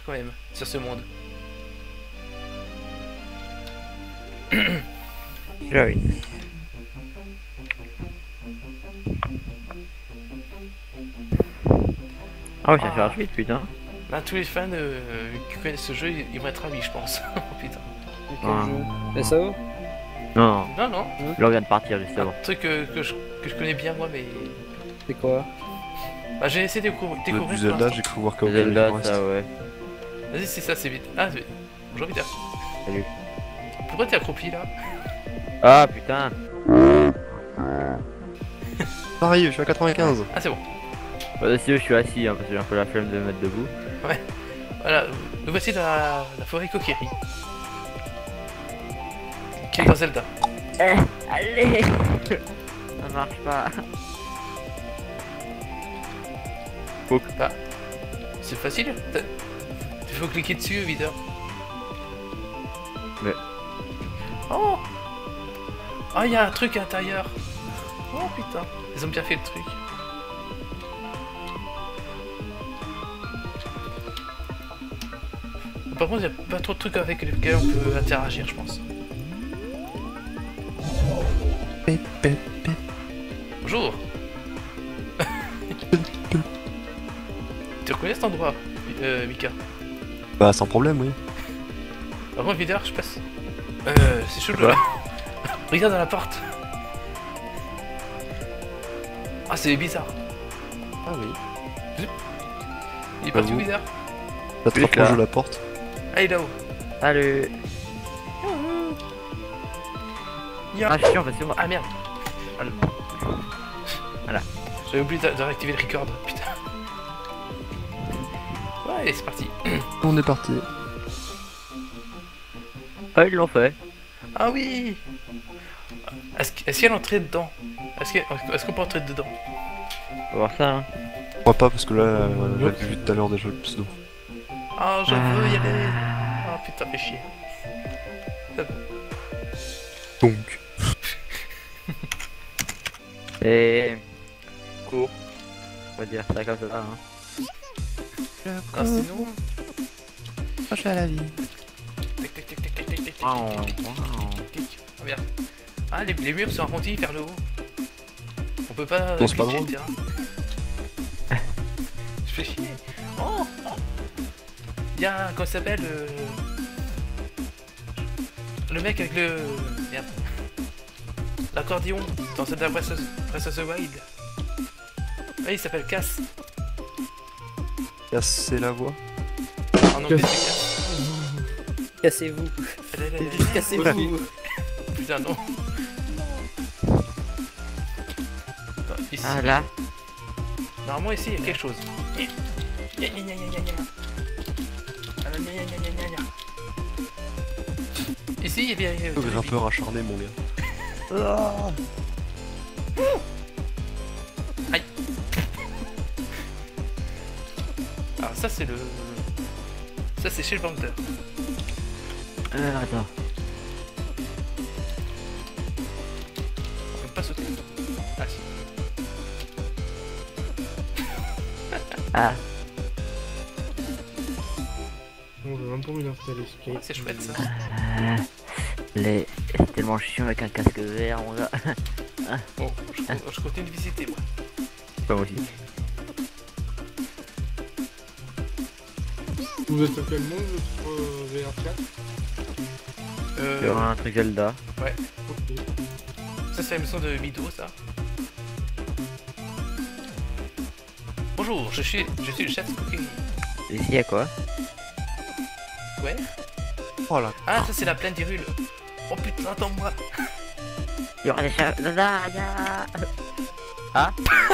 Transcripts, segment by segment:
quand même, sur ce monde. Joli. Ah ouais, ça fait vite, putain. Là, tous les fans qui connaissent ce jeu, ils vont être ravis, je pense. Oh putain. Quel Ah. jeu SAO? Non, Non, non. là on vient de partir justement. Un truc que je connais bien, moi, mais... C'est quoi? Bah, j'ai essayé de découvrir Du pour Zelda, l'instant. j'ai cru voir comment Zelda, il reste. ça ouais. Vas-y, c'est ça, c'est vite. Ah, c'est... Bonjour, Vita. Salut. Pourquoi t'es accroupi, là? Ah putain. Pareil, je suis à 95. Ah, c'est bon. Bah, si je suis assis hein, parce que j'ai un peu la flemme de me mettre debout. Voilà, nous voici dans la forêt Kokiri. Qui est dans Zelda. Allez. Ça marche pas. Bah, c'est facile. Il faut cliquer dessus, évidemment. Mais... Oh. Oh, il y a un truc à l'intérieur. Oh putain, ils ont bien fait le truc. Par contre, il n'y a pas trop de trucs avec lesquels on peut interagir, je pense. Bonjour. Tu reconnais cet endroit, Mika? Bah, sans problème, oui. Par contre, Vidar, je passe. C'est chaud là. Regarde dans la porte. Ah, c'est bizarre. Ah oui. Il est parti où, J'avoue. bizarre? Ça te Oui, rapproche là. de la porte. Ah, il est là-haut. Salut. Ah chiant parce que moi. Ah merde. Voilà. J'avais oublié de réactiver le record. Putain. Ouais, c'est parti. On est parti. Ah ils l'ont fait. Ah oui. Est-ce qu'il y a l'entrée dedans? Est-ce qu'on peut entrer dedans? On va voir ça hein. Je crois pas parce que là, on l'a vu tout à l'heure déjà le pseudo. Ah, je veux y aller. Ah putain, fais chier. Donc. Et court. On va dire ça comme ça hein. Ah, sinon... Proche à la vie. Tic, tic, tic, tic, tic, tic, tic, tic, Wow, tic, tic, wow. tic, tic. Ah bien. Ah, les murs sont arrondis vers le haut. On peut pas... Non, c'est pas glitcher drôle. le terrain. Je fais chier. Oh, oh. Il y a... Comment ça s'appelle le mec avec le... Merde. L'accordéon dans Zelda Breath of the Wild. Ah, il s'appelle Cass. Casser la voix. En anglais, c'est Cass. Cassez-vous. Cassez-vous. Putain, non. Attends, ici. Ah là. Normalement, ici, il y a quelque chose. Gna, gna, gna, gna, gna, gna. Alors, gna, gna, gna, gna, gna, gna. Ici, il y a des... Le grimpeur acharné, mon gars. Aïe. Alors ça, c'est le... Ça, c'est chez le vendeur. Attends. On peut pas sauter. Ah, si. Ah. On va même pas me installer Skype. C'est chouette, ça. C'est tellement chiant avec un casque vert mon gars. Bon, je continue de visiter, moi. Pas moi aussi. Vous êtes à quel monde sur VR4? Sur un truc Zelda. Ok. Ça, c'est la mission de Mido, ça. Bonjour, je suis le chef Cookie. Ici y'a quoi? Ouais. Oh là. Ah, ça, c'est la plaine d'Hyrule. Oh putain, attends-moi. Il y aura des chats. Là. Ah.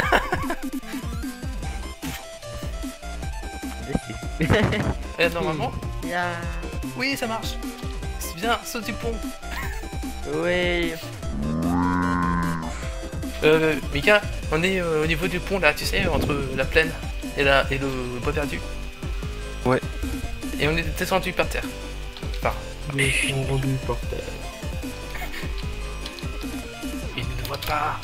Eh, normalement... Ya. Oui, ça marche. C'est bien, saute du pont. Oui. Mika, on est au niveau du pont là, tu sais, entre la plaine et le bois perdu. Ouais. Et on est descendu par terre. Enfin, Ils sont rendus par terre. il ne nous voit pas.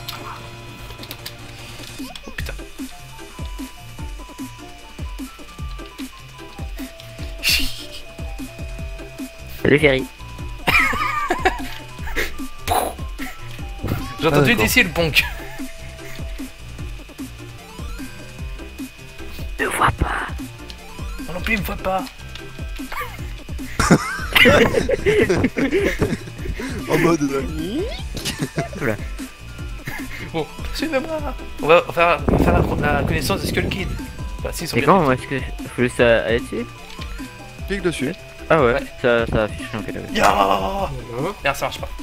Oh putain. Salut Ferry. J'ai entendu d'accord. d'ici le bonk. Ne vois pas. Moi non plus, il me voit pas. En mode. Bon, suivez-moi. On va faire la connaissance de Skull Kid. Bah, si, ils sont Et bien. comment est-ce que faut juste aller dessus? Clique dessus. Ah ouais, Ouais. ça affiche un peu. Ya Voilà. Merde, ça marche pas.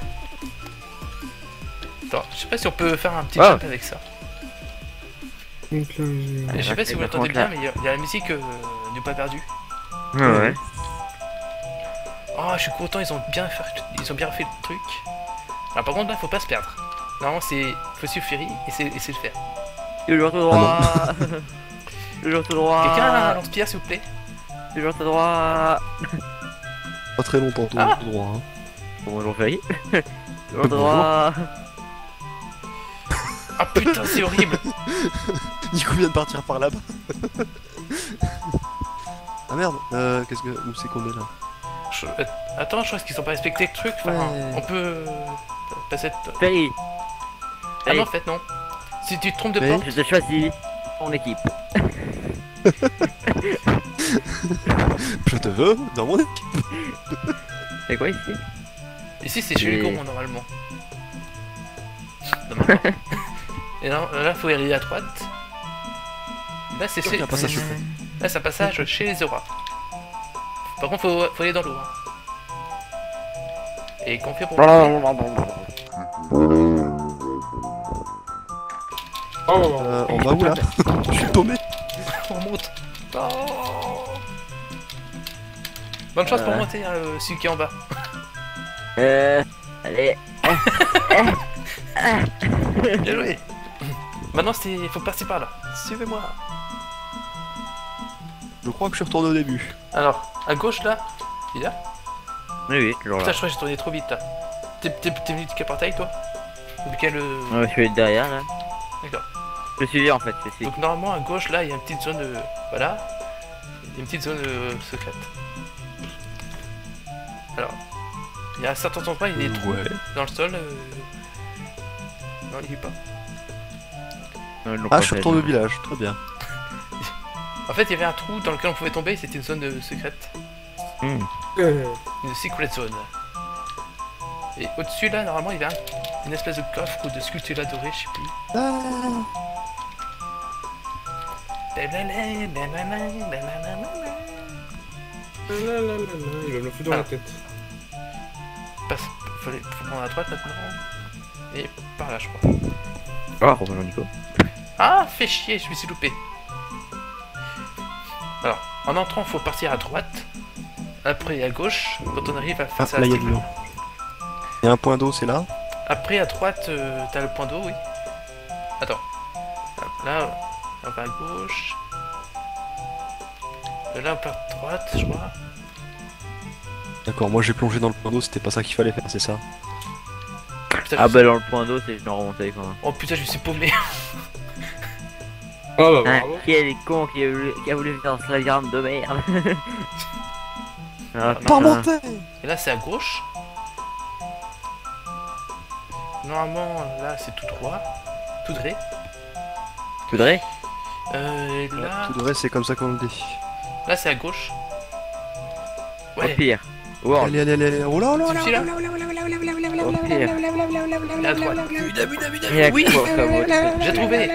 Attends, je sais pas si on peut faire un petit Ah. jump avec ça. Donc là, j'ai... Et je sais pas si vous l'entendez par bien, contre, mais il y a la musique du pas perdu. Ah ouais. Oh, je suis content, ils ont bien fait le truc. Alors par contre là, faut pas se perdre. Normalement faut suivre Ferry et c'est le faire. Toujours tout droit. Toujours tout droit. Quelqu'un a un lance-pierre s'il vous plaît? Toujours tout droit. Pas très longtemps, tout Ah. droit. Hein. Bonjour Ferry. Toujours tout droit. Ah putain, c'est horrible. Nico vient de partir par là-bas. Ah merde, qu'est-ce que. Où c'est qu'on est là? Attends, je pense qu'ils ont pas respecté le truc. Enfin, Ouais. on peut passer. Ferry. Ah non, en fait non. Si tu te trompes de Mais- porte, Je te choisis ton équipe. Je te veux dans mon équipe. C'est quoi ici? ici c'est chez Et- Hugo normalement. Normalement. Et là faut y aller à droite. Là c'est Il y a un passage secret. là c'est un passage chez les Zora. Par contre faut aller dans l'eau. Hein. Et qu'on fait pour Oh, On va où là? Je suis paumé. on monte. Oh. Bonne chance pour Ouais. monter celui qui est en bas. Allez. Bien joué. Maintenant faut passer par là. Suivez-moi. Je crois que je suis retourné au début. Alors à gauche là. Il est là. Oui, oui, toujours Putain là. je crois que j'ai tourné trop vite là. T'es venu de quel portail toi? De quel Ouais, je suis derrière là. D'accord. Je suis en fait, je suis. Donc normalement à gauche là il y a une petite zone voilà. Il y a une petite zone secrète. Alors. Il y a un certain endroit il y a des trous Ouais. dans le sol. Non il y est pas. Non, ils l'ont Ah, pas je suis fait, retourné au non. village, très bien. En fait il y avait un trou dans lequel on pouvait tomber, c'était une zone secrète. Hmm. Une secret zone. Et au-dessus là normalement il y avait une espèce de coffre ou de sculpture dorée, je sais plus. il va me le foutre dans la tête. Faut prendre à droite maintenant. Et par là je crois. Ah, bonjour Nico. Ah, fais chier, je me suis loupé. Alors, en entrant, faut partir à droite. Après à gauche, quand on arrive à Ah, face à là, la il y a de l'eau. Il y a un point d'eau, c'est là. Après à droite, t'as le point d'eau, oui. Attends. Hop, là, on va à gauche. Là, on part à droite, je crois. D'accord, moi j'ai plongé dans le point d'eau, c'était pas ça qu'il fallait faire, c'est ça. Putain, Ah je bah dans le point d'eau, c'est genre remonté quoi. Oh putain, je me suis paumé. Oh bah Hein, bravo. qui est les cons qui a voulu faire ce labyrinthe de merde. Ah, Pas putain. monter. Et là, c'est à gauche. Normalement, là, c'est tout droit. Tout droit. Faudrait Et là, Tout de vrai, c'est comme ça qu'on le dit. là, c'est à gauche. Au Ouais. pire. World. Allez, allez, allez, allez. Oh là là Tu me là suis là Au pire. Et à droite. Et à Oui, quoi, ça vaut- j'ai trouvé.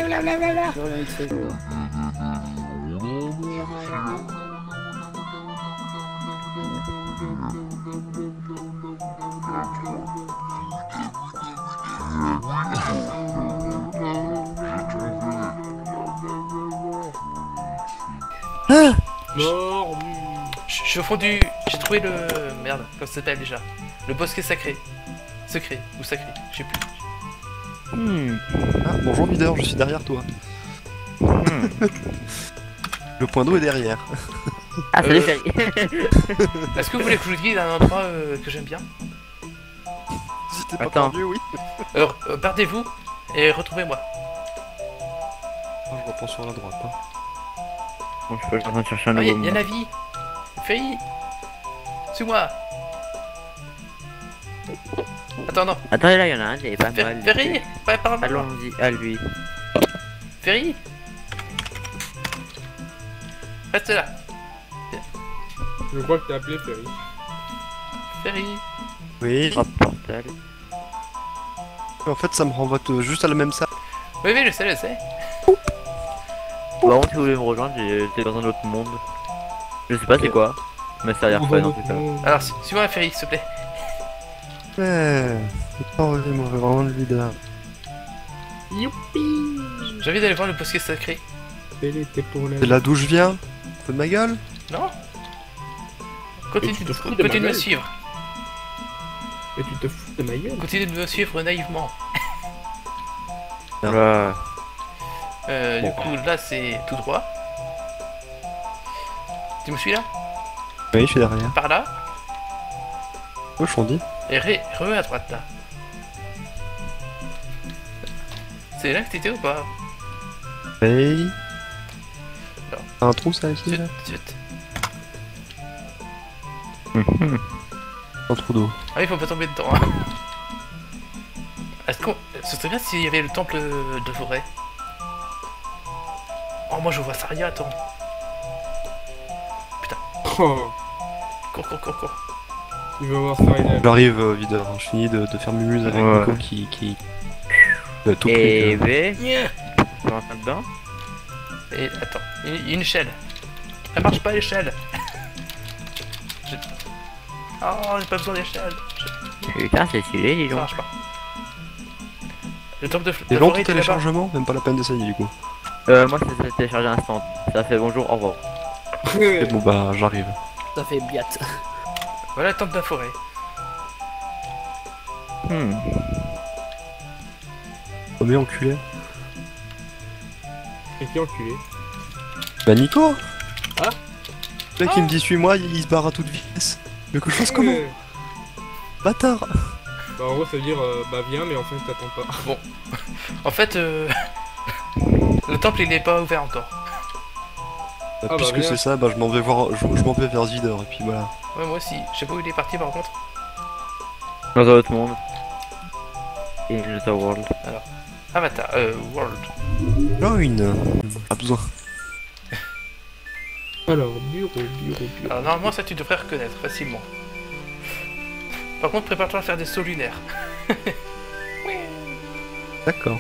Mort. Je suis au fond du... J'ai trouvé le... Merde, comment ça s'appelle déjà? Le bosquet sacré. Secret, ou sacré, je sais plus. Hmm. Ah, bonjour videur, je suis derrière toi. Hmm. Le point d'eau est derrière. Ah, salut Euh, Ferry. Est-ce que vous voulez que je vous guide à un endroit que j'aime bien? Si t'es pas Attends. perdu, oui. Perdez-vous et retrouvez-moi. Oh, je reprends sur la droite. Hein. Bon, je suis en train de chercher un Ah, nouveau y'a monde. Navi. Failli. Suis-moi. Attends, non. Attends, là, il y en a un, il est pas mal. Ferry, ouais, par là. Allons-y, à lui. Ferry. Reste là. Je crois que t'as appelé Ferry. Ferry. Oui. Hop, portal. En fait, ça me renvoie juste à la même salle. Oui, oui, je sais, je sais. Par contre, si vous voulez me rejoindre, j'étais dans un autre monde. Je sais pas c'est quoi, mais ça a l'air fun en tout cas. Alors, suis-moi, Ferry, s'il te plaît. Ouais. Oh, moi, vraiment le leader. Youpi. J'ai envie d'aller voir le bosquet sacré. Elle était pour la... C'est là d'où je viens. Fais de ma gueule. Non. Continue, tu te fous de ma continue de me gueule. suivre. Et tu te fous de ma gueule. Continue de me suivre naïvement. Voilà. Du coup, là, c'est tout droit. Tu me suis là? Oui, je suis derrière. Par là. Cochon dit. Et re à droite, là. C'est là que t'étais ou pas? Oui. Alors. Un trou, ça ici, là? Zut. Un trou d'eau. Ah, il faut pas tomber dedans. Hein. Est-ce qu'on... Ce serait bien s'il y avait le temple de forêt. Oh, moi je vois ça rien, attends. Oh, Cours, cours, cours, cours. il va voir ça, il a... J'arrive, videur. Je finis de faire mumuse avec Ouais. Nico qui... a tout Et pris. V, Yeah. tu rentres dedans? Et attends, une échelle. Elle marche pas l'échelle. Je- Oh, j'ai pas besoin d'échelle. Putain, c'est stylé, dis Ça donc. marche pas. Le temple de C'est la long forêt ton était là-bas. téléchargement? Même pas la peine d'essayer du coup. Moi, c'est téléchargé instant. Ça fait bonjour, au revoir. Et bon bah, j'arrive. Ça fait biat. Voilà le temple de la forêt. Oh mais enculé. Et qui enculé. Bah Nico. Ah. Le mec il me dit suis-moi, il se barre à toute vitesse. Mais que je fasse comment? Bâtard. Bah en gros ça veut dire bah viens mais en fait t'attends pas. En fait, le temple il est pas ouvert encore. bah, Puisque bien. c'est ça, bah je m'en vais voir, je m'en vais vers Zidor et puis voilà. Ouais, moi aussi. Je sais pas où il est parti par contre. Dans un autre monde. In the world. Avatar, World. Join. Pas besoin. Alors bureau. Alors normalement ça tu devrais reconnaître facilement. Par contre prépare-toi à faire des sauts lunaires. D'accord.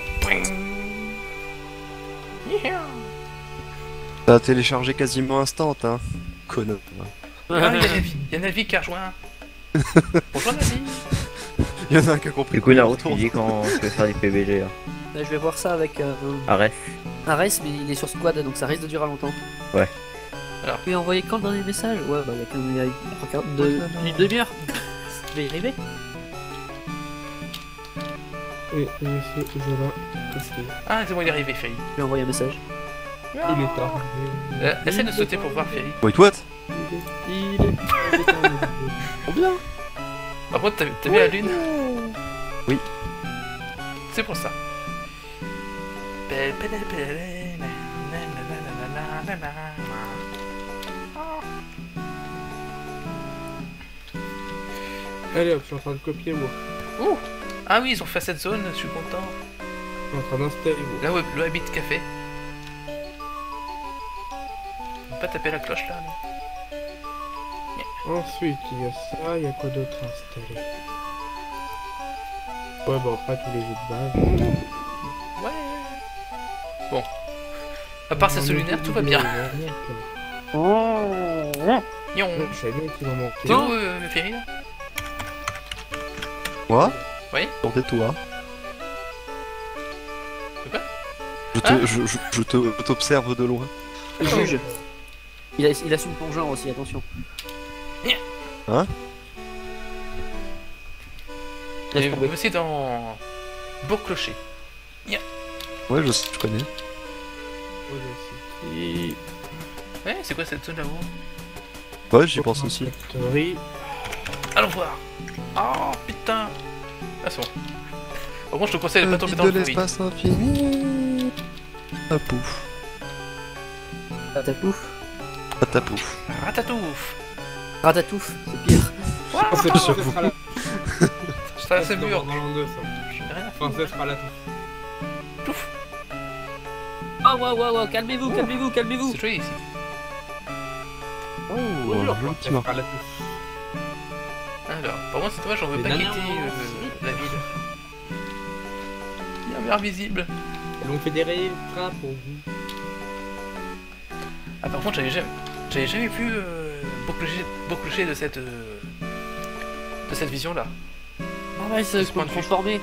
Ça a téléchargé quasiment instant, hein. Connard. Ah, il y a Navi qui a rejoint. Bonjour Navi. Il y en a un qui a compris. Du coup, Naruto, tu dis quand tu veux faire des PBG là. Là, je vais voir ça avec Arrête. Ares, mais il est sur squad donc ça risque de durer longtemps. Ouais. Alors. Tu lui as envoyé quand le dernier message? Ouais, bah il y a quand même une demi-heure. Je vais y arriver. Et monsieur Zola, qu'est-ce qu'il est? Ah c'est bon il est arrivé Ferry. Je lui ai envoyé un message. Il est tard. Essaie de sauter pour voir Ferry. Wait what? Il est tard. Trop bien. Par contre t'as vu la lune? Oui. C'est pour ça. Allez hop, je suis en train de copier moi. Ouh. Ah oui ils ont fait cette zone, je suis content. Je suis en train d'installer moi. Là où le Habit Café. On peut pas taper la cloche là, non? Ensuite il y a ça, il y a quoi d'autre installé? Ouais bon pas tous les jeux de base. Ouais. Bon. À part ces sauts lunaires, tout va bien. Yon. Je savais bien qu'il en manquait. T'es où, Ferry, là? Moi? Oui. Sur tes toits. De quoi? Je t'observe de loin. Juge. Il assume ton genre aussi, attention. Hein? Et vous aussi dans Bourg-Clocher. Ouais, je connais. Ouais, c'est quoi cette zone là-haut? Ouais, j'y pense aussi. Factory. Allons voir. Oh putain. Ah c'est bon. Par contre je te conseille de pas tomber dans de le bruit. l'espace infini. Ah pouf. Ratatouf. Ah ta pouf. Ratatouf. Ratatouf, c'est pire. Oh, c'est pas, ça sera la... traverse Ça, le c'est mur. dans l'an 2, ça. J'ai rien à Enfin, ça sera la touche. Pouf. Oh, wow, calmez-vous, calmez-vous. C'est joli ici. Oh, Bonjour, joli ça petit mort. sera la touche. Alors, par contre, c'est dommage, j'en veux Les pas dernières quitter moments, la ville. Il y a un mur invisible. Ils ont fédéré le train pour vous. Ah, par contre, j'avais jamais vu beau clocher de cette vision-là. Ah ouais, ça Ce se point peut de vue. transformer.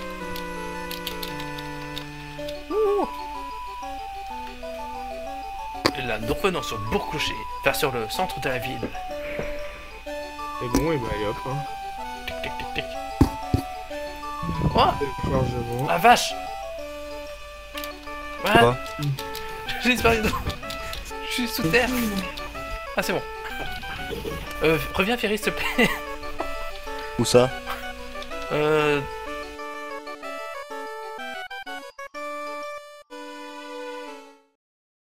Et là, nous revenons sur le Bourg-Clocher, vers sur le centre de la ville. Et bon, et bah, allez hop, hein. Tic, tic, tic, tic. Oh, C'est le chargement. la vache! Voilà! Quoi J'ai disparu dans... Je suis sous terre! Ah, c'est bon. Reviens, Ferry, s'il te plaît. Où ça?